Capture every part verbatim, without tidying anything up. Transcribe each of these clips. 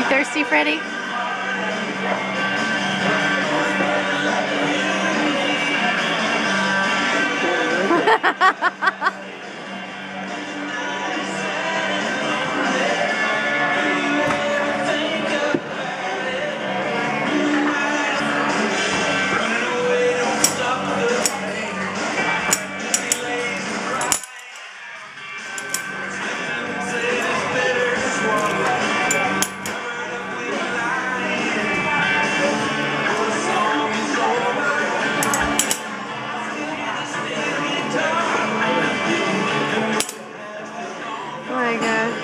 You thirsty, Freddie? Oh my god.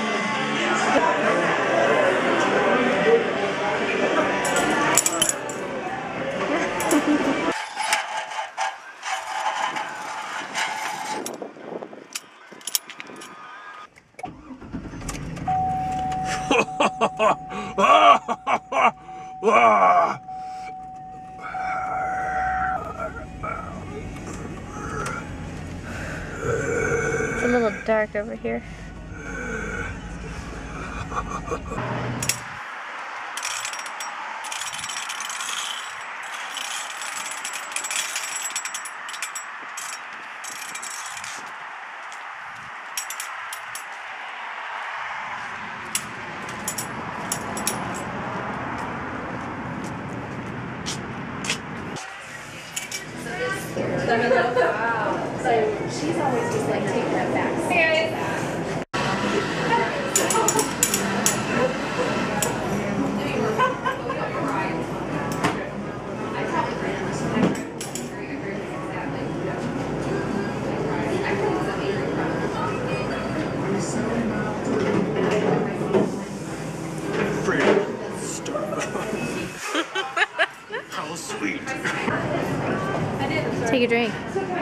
It's a little dark over here. Wow. So she's always just like taking that back. Hey guys. How sweet. Take a drink.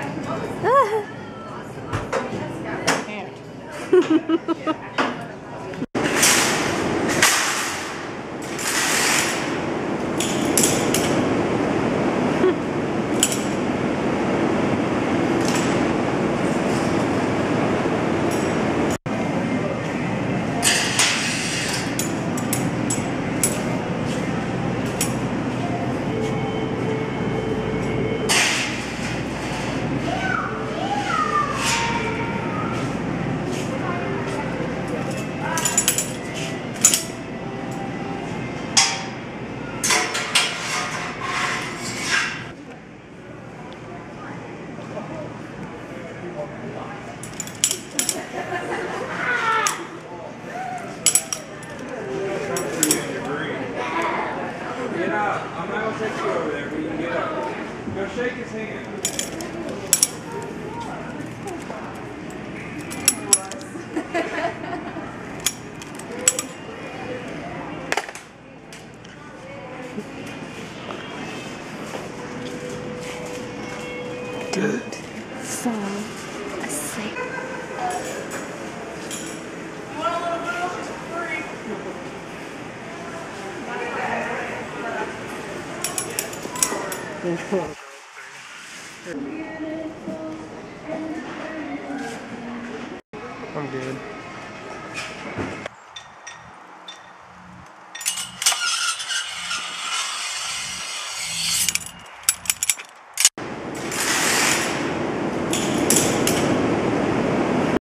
Get out. I'm not going to take you over there, but you can get up. Go shake his hand. Don't fall asleep. I'm good.